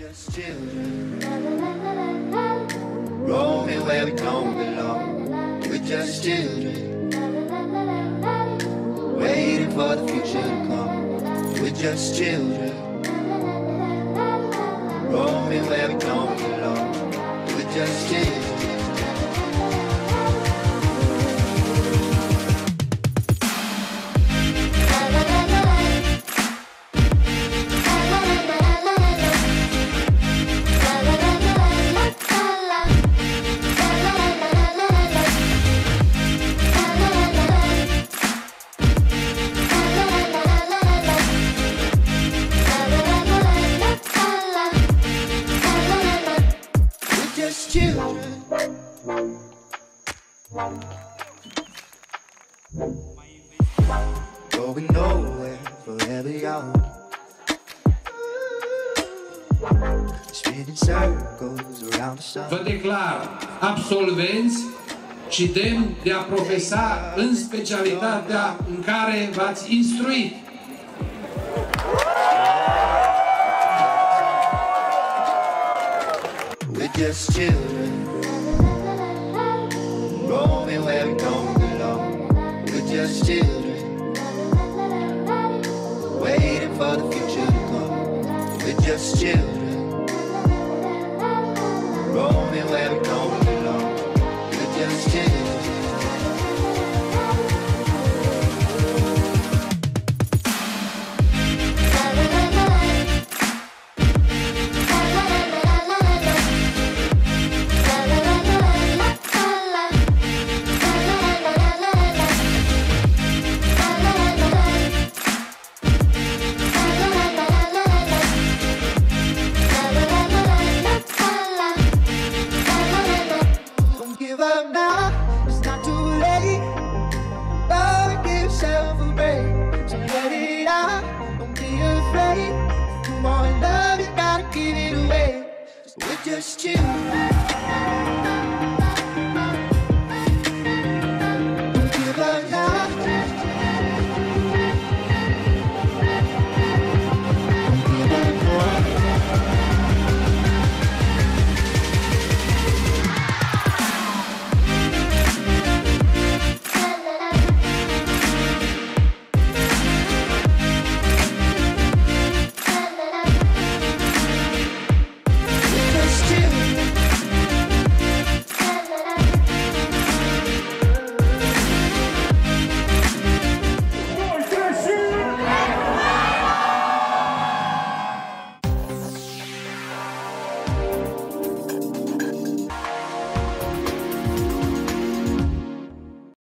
just children, roaming where we don't belong. We're just children, waiting for the future to come. We're just children, roaming where we don't belong. We're just children. Going nowhere, forever young. Spinning circles around the sun. Vă declar absolvenți și demn de a profesa în specialitatea în care v-ați instruit. We're just children, roaming where we don't belong. We're just children, waiting for the future to come. We're just children, roaming where we don't belong. We're just children. We're just children.